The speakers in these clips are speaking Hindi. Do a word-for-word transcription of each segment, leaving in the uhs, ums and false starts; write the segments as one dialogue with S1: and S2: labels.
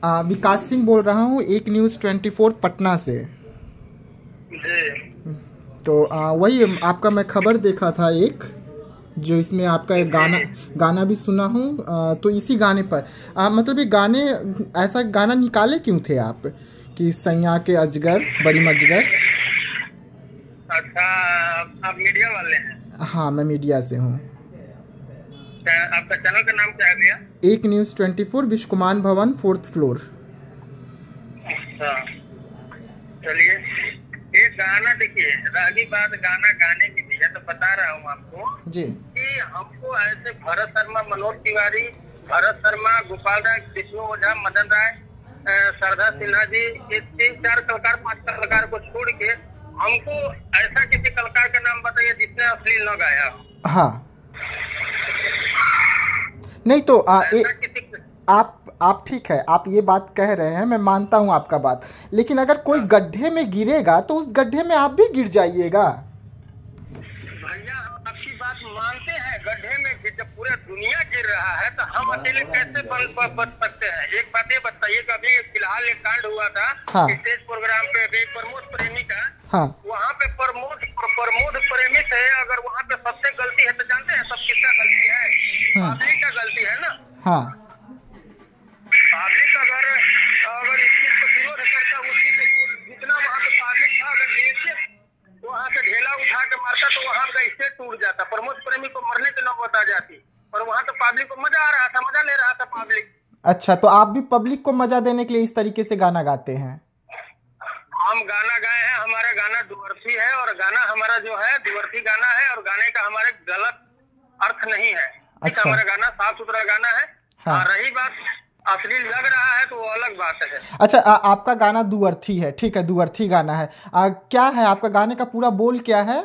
S1: आ, विकास सिंह बोल रहा हूँ, एक न्यूज़ ट्वेंटी फोर पटना से।
S2: जी।
S1: तो आ, वही आपका मैं खबर देखा था एक, जो इसमें आपका एक गाना गाना भी सुना हूँ। आ, तो इसी गाने पर आ, मतलब ये गाने, ऐसा गाना निकाले क्यों थे आप कि सैया के अजगर बड़ी मजगर?
S2: अच्छा, आप मीडिया वाले हैं?
S1: हाँ, मैं मीडिया से हूँ।
S2: क्या- आपका चैनल का नाम क्या है भैया?
S1: एक न्यूज़ ट्वेंटी फोर, विश्वकुमान भवन, फोर्थ फ्लोर।
S2: अच्छा, चलिए। ये गाना देखिए, रही बात गाना गाने की भैया, तो बता रहा हूँ आपको
S1: जी।
S2: कि हमको ऐसे भरत शर्मा, मनोज तिवारी, भरत शर्मा, गोपाल राय, विष्णु ओझा, मदन राय, अ, श्रद्धा सिन्हा जी, ये तीन चार कलाकार, पांच कलाकार को छोड़ के हमको ऐसा किसी कलाकार का नाम बताइए जिसने अश्लील न गाया हो।
S1: हाँ, नहीं तो आ, ए,
S2: ऐसा किसी
S1: आप आप ठीक है, आप ये बात कह रहे हैं, मैं मानता हूँ आपका बात, लेकिन अगर कोई गड्ढे में गिरेगा तो उस गड्ढे में आप भी गिर जाइएगा।
S2: भैया, हम आपकी बात मानते हैं, गड्ढे में गिर- जब पूरा दुनिया गिर रहा है तो हम अकेले कैसे बन ब- बच सकते हैं? एक बात ये बताइए, कभी फिलहाल एक कांड हुआ था
S1: हाँ।
S2: स्टेज प्रोग्राम पे भी, प्रमोद प्रेमी का।
S1: हाँ।
S2: वहाँ पे प्रमोद प्रमोद प्रेमी से अगर वहाँ पे सबसे गलती है तो जानते हैं सब किसका गलती है? पब्लिक का गलती है ना।
S1: हाँ।
S2: पब्लिक अगर अगर इस चीज को विरोध करता, उसी से जितना वहाँ पे पब्लिक था, अगर एक वहाँ से ढेला उठा के मारता तो वहाँ का स्टेज टूट जाता, प्रमोद प्रेमी को मरने की नौबत आ जाती। और वहाँ तो पब्लिक को मजा आ रहा था, मजा ले रहा था पब्लिक।
S1: अच्छा, तो आप भी पब्लिक को मजा देने के लिए इस तरीके से गाना गाते हैं?
S2: हम गाना गाए हैं, हमारा गाना दुअर्थी है, और गाना हमारा जो है दुअर्थी गाना है, और गाने का हमारे गलत अर्थ नहीं है।
S1: अच्छा।
S2: हमारा गाना साफ सुथरा गाना है।
S1: हाँ।
S2: हाँ, रही बात अश्लील लग रहा है तो वो अलग बात है।
S1: अच्छा, आ, आपका गाना दुअर्थी है, ठीक है, दुअर्थी गाना है। आ, क्या है आपका गाने का पूरा बोल क्या है?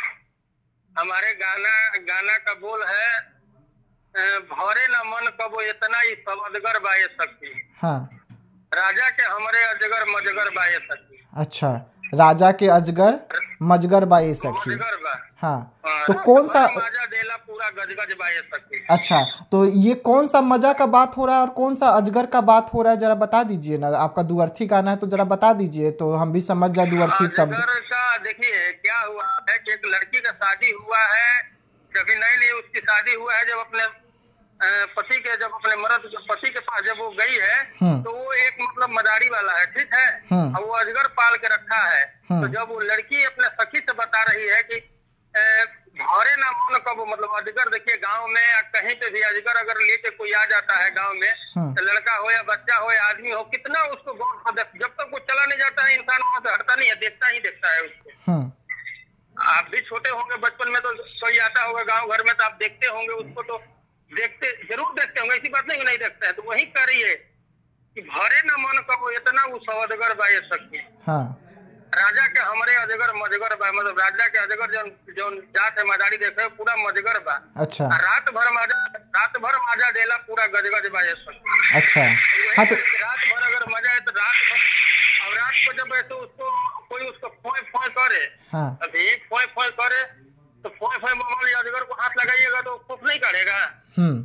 S2: हमारे गाना गाना का बोल है, अ, भौरे न मन कबो इतना ही सबदगर बाए सकी।
S1: हाँ।
S2: राजा के हमारे अजगर मजगर बाए सकी।
S1: अच्छा, राजा के अजगर मजगर बाए सखी।
S2: मजगर बा।
S1: हाँ,
S2: हाँ,
S1: तो कौन सा?
S2: माजा देला पूरा गजगज बाए सकी।
S1: अच्छा, तो ये कौन सा मजा का बात हो रहा है और कौन सा अजगर का बात हो रहा है, जरा बता दीजिए ना। आपका दुअर्थी गाना है तो जरा बता दीजिए तो हम भी समझ जाए दुअर्थी शब्द।
S2: अजगर का देखिए क्या हुआ है कि एक लड़की का शादी हुआ है, कभी नहीं नहीं उसकी शादी हुआ है, जब अपने अ, पति के जब अपने मर्द पति के पास जब वो गई है तो वो एक मतलब मदारी वाला है, ठीक है, और वो अजगर पाल के रखा है। तो जब वो लड़की अपने सखी से बता रही है कि भौरे ना मन कब, मतलब अजगर, देखिए गांव में या कहीं पे भी अजगर अगर लेके कोई आ जाता है गांव में, तो लड़का हो या बच्चा हो या आदमी हो, कितना उसको गौर से देख, जब तक वो चला नहीं जाता है इंसान वहां से हटता नहीं है, देखता ही देखता है उसको। आप भी छोटे होंगे, बचपन में तो कोई आता होगा गांव घर में तो आप देखते होंगे उसको, तो देखते जरूर देखते होंगे, ऐसी बात नहीं नहीं देखते हैं। तो वही करिए कि भरे न मन कबो इतना वो सवदगर बाए सके।
S1: हाँ।
S2: राजा के हमारे अजगर मजगर बा, मतलब राजा के अजगर जो जो जात है मदारी देखे पूरा मजगर बा।
S1: अच्छा।
S2: रात भर माजा रात भर माजा देला पूरा गजगज बाए सके।
S1: अच्छा। हाँ, तो
S2: रात भर अगर मजा है तो रात भर, और रात को जब ऐसे उसको कोई उसको फोए फोए करे,
S1: हाँ,
S2: अभी फोए फोए करे तो फोए फोए मामूली अजगर को हाथ लगाइएगा तो कुछ नहीं करेगा।
S1: हम्म।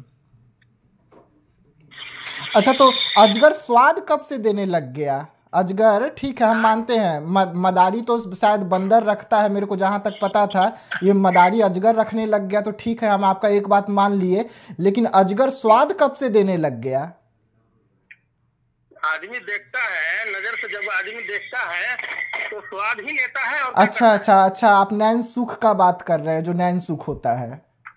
S1: अच्छा, तो अजगर स्वाद कब से देने लग गया? अजगर ठीक है, हम मानते हैं, मद, मदारी तो शायद बंदर रखता है, मेरे को जहाँ तक पता था ये मदारी अजगर रखने लग गया, तो ठीक है, हम आपका एक बात मान लिए, लेकिन अजगर स्वाद कब से देने लग गया?
S2: आदमी देखता है, नजर से जब आदमी देखता है तो स्वाद ही लेता है। और
S1: अच्छा अच्छा अच्छा, आप नैन सुख का बात कर रहे हैं, जो नैन सुख होता है।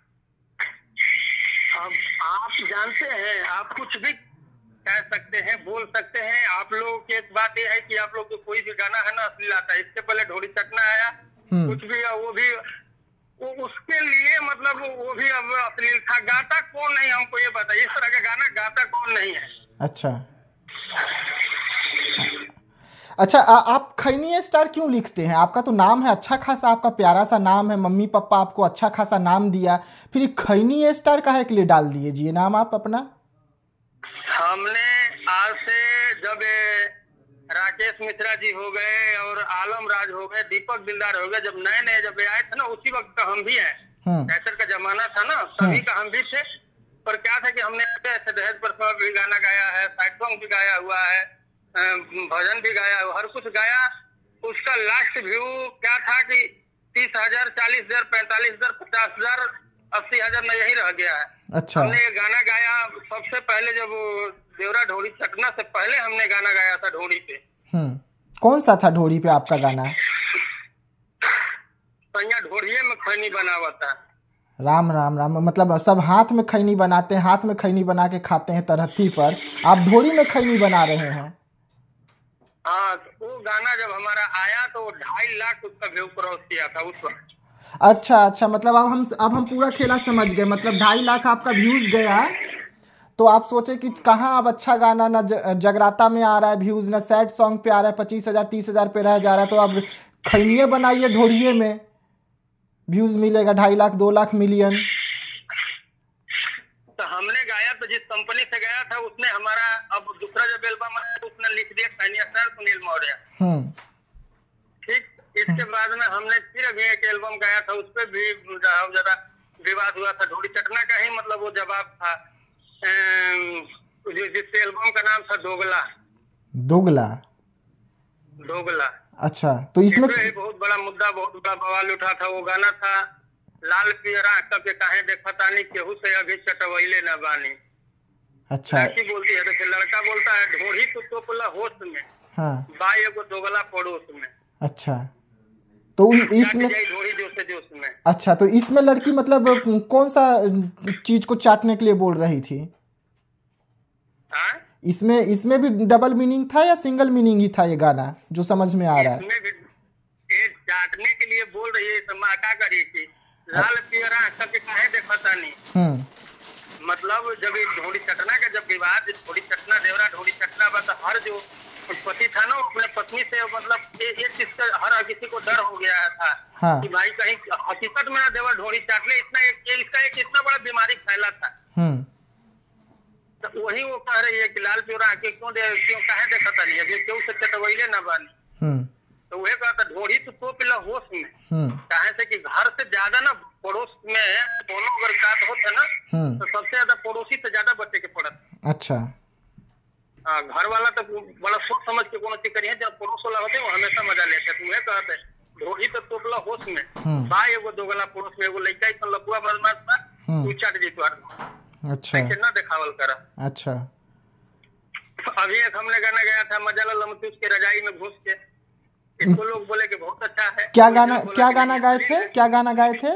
S2: अब आप जानते हैं, आप कुछ भी कह सकते हैं, बोल सकते हैं। आप लोगों की एक बात यह है कि आप लोग को कोई भी गाना है ना अश्लील आता है। इससे पहले ढोली चटना आया, कुछ भी वो भी वो उसके लिए मतलब वो भी अब अश्लील था। गाता कौन नहीं हमको ये बताइए, इस तरह का गाना गाता कौन नहीं है?
S1: अच्छा अच्छा, आ, आप खैनी स्टार क्यों लिखते हैं? आपका तो नाम है अच्छा खासा, आपका प्यारा सा नाम है, मम्मी पापा आपको अच्छा खासा नाम दिया, फिर खैनी स्टार काहे के लिए डाल दिए जी ये नाम आप अपना?
S2: हमने आज से जब राकेश मिश्रा जी हो गए और आलम राज हो गए, दीपक दिलदार हो गए, जब नए नए जब आए थे ना, उसी वक्त का हम भी हैं, कैसेट का जमाना था ना, तभी का हम भी थे। पर क्या था कि हमने ऐसे दहेज पर भी गाना गाया है, साइड सॉन्ग भी गाया हुआ है, भजन भी गाया, हर कुछ गाया। उसका लास्ट व्यू क्या था कि तीस हजार, चालीस हजार, पैंतालीस हजार, पचास हजार, अस्सी हजार में यही रह गया है।
S1: अच्छा।
S2: हमने ये गाना गाया सबसे पहले जब देवरा ढोड़ी चटना से पहले हमने गाना गाया था ढोड़ी पे।
S1: हम्म कौन सा था ढोड़ी पे आपका गाना?
S2: सैया ढोड़िए में खैनी बना हुआ था।
S1: राम राम राम, मतलब सब हाथ में खैनी बनाते हैं, हाथ में खैनी बना के खाते हैं तरहथी पर, आप ढोड़ी में खैनी बना रहे हैं।
S2: हाँ, तो वो गाना जब हमारा आया तो ढाई लाख उसका व्यू क्रॉस किया था उस वक्त।
S1: अच्छा अच्छा, मतलब अब हम अब हम पूरा खेला समझ गए। मतलब ढाई लाख आपका व्यूज गया, तो आप सोचे कि कहाँ अब अच्छा गाना ना जगराता में आ रहा है व्यूज, ना सैड सॉन्ग पे आ रहा है, पच्चीस हजार तीस हजार पे रह जा रहा है, तो अब खैनिये बनाइए ढोड़िए में, व्यूज मिलेगा ढाई लाख दो लाख मिलियन।
S2: तो हमने गाया तो जिस कंपनी से गया था उसने हमारा अब दूसरा जब एल्बम आया तो उसने लिख दिया खैनिया सर सुनील मौर्य।
S1: हम्म
S2: ठीक, इसके बाद में हमने फिर अभी एक एल्बम गाया था, उस पर भी ज्यादा विवाद हुआ था। ढोड़ी चटना का ही मतलब वो जवाब था, जिस एल्बम का नाम था दोगला।
S1: दोगला
S2: दोगला
S1: अच्छा, तो इसमें
S2: भी बहुत बड़ा मुद्दा, बहुत बड़ा बवाल उठा था। वो गाना था लाल पियरा के काहे देखा तानी केहू से अभी चटवैले न बानी।
S1: अच्छा,
S2: लड़की बोलती है तो लड़का बोलता है ढोड़ी तो तोपला होश में,
S1: हाँ,
S2: बाई एगो दोगला पड़ोस में।
S1: अच्छा, तो इसमें
S2: ढोड़ी जोश जोश में।
S1: अच्छा, तो इसमें लड़की मतलब कौन सा चीज को चाटने के लिए बोल रही थी?
S2: हाँ?
S1: इसमें इसमें भी डबल मीनिंग था या सिंगल मीनिंग ही था ये गाना जो समझ में आ रहा है?
S2: इसमें भी ये चाटने के लिए बोल रही है, क्या करी थी लाल पियरा के काहे देखा तानी।
S1: हम्म
S2: मतलब जब ढोड़ी चटना का जब विवाद, ढोड़ी चटना देवरा ढोड़ी चटना बा, तो हर जो पति था ना अपने पत्नी से मतलब एक चीज का हर किसी को डर हो गया था। हाँ। कि भाई कहीं हकीकत में ना देवर ढोड़ी चाट ले, इतना एक इसका एक इतना बड़ा बीमारी फैला था।
S1: हम्म
S2: तो वही वो कह रही है कि लाल पियरा के क्यों दे क्यों काहे देखा तानी, अभी क्यों से चटवैले ना बानी।
S1: हम्म
S2: तो वह कहता ढोड़ी तो तो पिला होश में,
S1: हम्म
S2: से कि घर से ज्यादा ना पड़ोस में दोनों अगर साथ होते ना तो सबसे ज्यादा पड़ोसी से ज्यादा बच्चे के पड़त।
S1: अच्छा,
S2: आ, घर वाला तो बड़ा सोच समझ के कोनो चीज करिए, जब पड़ोस वाला होते वो हमेशा मजा लेते। तुम्हें कहते ढोड़ी तो तोपला होश में, भाई एगो दोगला पड़ोस में, एगो लड़का इतना लपुआ बदमाश था तू चाट जी तुहार।
S1: अच्छा,
S2: कितना दिखावल करा।
S1: अच्छा,
S2: अभी एक हमने गाना गया था मजाला लमचूस के रजाई में घुस के, इसको लोग बोले कि बहुत अच्छा है।
S1: क्या गाना क्या गाना गाए थे क्या गाना गाए थे?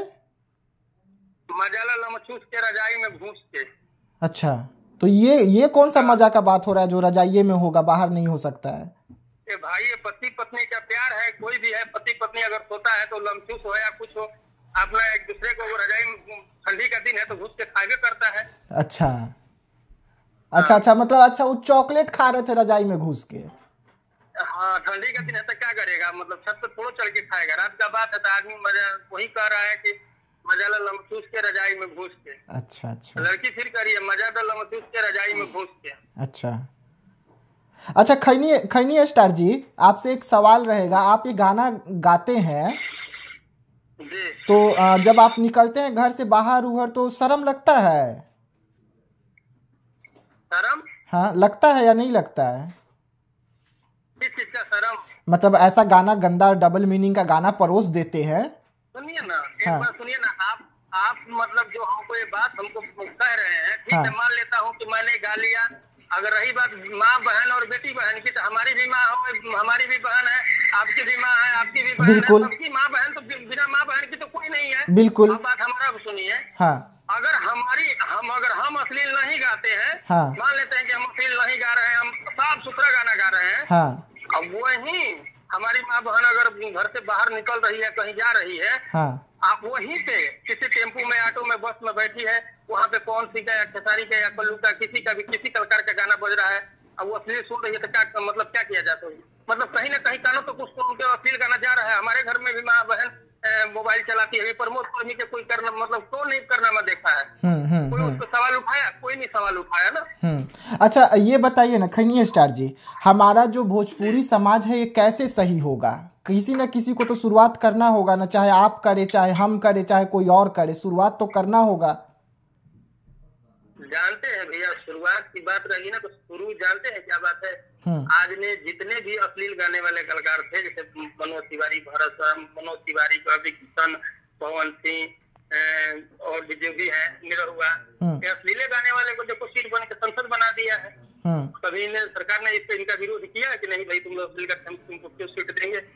S2: मजाला लमचूस के रजाई में घुस के।
S1: अच्छा, तो ये ये कौन सा मजा का बात हो रहा है जो रजाइये में होगा, बाहर नहीं हो सकता है?
S2: ये भाई ये पति पत्नी का प्यार है, कोई भी है पति पत्नी अगर सोता है तो लमचूस हो या कुछ हो, अपना एक दूसरे को रजाई में, ठंडी का दिन है तो घुस के खाए करता है।
S1: अच्छा अच्छा अच्छा, मतलब अच्छा वो चॉकलेट खा रहे थे रजाई में घुस के।
S2: हाँ, ठंडी का दिन है तो क्या करेगा, मतलब छत पे थोड़ा चढ़ के खाएगा। रात का बात है तो आदमी मजा वही कह रहा है कि मजाला लमचूस के रजाई में घुस के।
S1: अच्छा अच्छा,
S2: लड़की फिर करिए मजाला लमचूस के रजाई में घुस के।
S1: अच्छा अच्छा, खैनी खैनी स्टार जी, आपसे एक सवाल रहेगा। आप ये गाना गाते हैं
S2: जी,
S1: तो जब आप निकलते हैं घर से बाहर उहर तो शर्म लगता है?
S2: शर्म?
S1: हाँ, लगता है या नहीं लगता है?
S2: किस चीज का शर्म?
S1: मतलब ऐसा गाना गंदा डबल मीनिंग का गाना परोस देते हैं।
S2: सुनिए ना, एक
S1: हाँ।
S2: बार सुनिए ना, आप आप मतलब जो हमको ये बात हमको कह रहे हैं, ठीक
S1: हाँ।
S2: है, मान लेता हूँ कि मैंने गा लिया। अगर रही बात माँ बहन और बेटी बहन की, तो हमारी भी माँ हो, हमारी भी बहन है, आपकी भी माँ है, आपकी भी बहन है, सबकी माँ बहन, तो बिना माँ बहन की तो कोई नहीं है।
S1: बिल्कुल।
S2: अब बात हमारा सुनिए।
S1: हाँ।
S2: अगर हमारी हम अगर हम अश्लील नहीं गाते हैं,
S1: हाँ।
S2: मान लेते हैं कि हम अश्लील नहीं गा रहे हैं, हम साफ सुथरा गाना गा रहे हैं।
S1: हाँ।
S2: अब वही हमारी माँ बहन अगर घर से बाहर निकल रही है, कहीं जा रही है,
S1: हाँ।
S2: आप वहीं पे किसी टेम्पू में, ऑटो में, बस में बैठी है, वहाँ पे कौन सी का या खेसारी का या कल्लू का, किसी का भी किसी कलाकार का गाना बज रहा है, अब वो अश्लील सुन रही है तो क्या मतलब क्या किया जाता है? मतलब कहीं ना कहीं कानों तो कुछ तो उनके अश्लील गाना जा रहा है। हमारे घर में भी माँ बहन मोबाइल चलाती है, प्रमोद कर्मी के कोई करना मतलब कौन नहीं करना मैं देखा है।
S1: हम्म हम्म
S2: कोई उसको सवाल उठाया? कोई नहीं सवाल उठाया ना।
S1: हम्म अच्छा, ये बताइए ना खैनी स्टार जी, हमारा जो भोजपुरी समाज है ये कैसे सही होगा? किसी न किसी को तो शुरुआत करना होगा ना, चाहे आप करे, चाहे हम करे, चाहे कोई और करे, शुरुआत तो करना होगा।
S2: जानते हैं भैया, शुरुआत की बात रही ना, तो शुरू जानते हैं क्या बात है। आज ने जितने भी अश्लील गाने वाले कलाकार थे, जैसे मनोज तिवारी, भरत मनोज तिवारी, कवि किशन, पवन सिंह और जो भी है निरहुआ, अश्लील गाने वाले को देखो सीट बन के संसद बना दिया है। कभी ने सरकार ने इस पे इनका विरोध किया कि नहीं भाई तुम लोग अश्लील का तुमको क्यों सीट देंगे।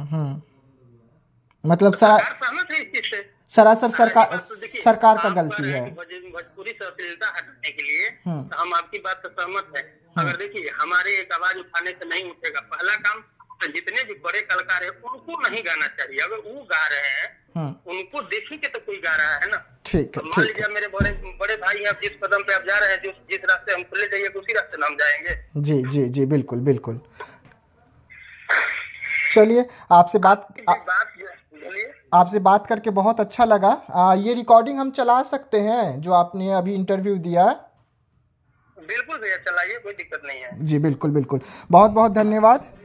S1: मतलब
S2: सरकार सहमत है इस चीज से।
S1: सरासर सरकार सरकार का गलती है
S2: भोजपुरी से अश्लीलता हटाने के लिए, तो हम आपकी बात से सहमत है। अगर देखिए हमारे एक आवाज उठाने से नहीं उठेगा। पहला काम तो जितने भी बड़े कलाकार है उनको नहीं गाना चाहिए। अगर वो गा रहे हैं उनको देखेंगे तो कोई गा रहा है ना।
S1: ठीक है,
S2: मान लीजिए मेरे बड़े बड़े भाई आप जिस कदम पे आप जा रहे हैं, जिस जिस रास्ते हमको ले जाइए उसी रास्ते में हम जाएंगे।
S1: जी जी जी बिल्कुल बिल्कुल। चलिए आपसे बात आपसे बात करके बहुत अच्छा लगा। आ, ये रिकॉर्डिंग हम चला सकते हैं जो आपने अभी इंटरव्यू दिया?
S2: बिल्कुल भैया चलाइए, कोई दिक्कत नहीं है।
S1: जी बिल्कुल बिल्कुल, बहुत बहुत धन्यवाद।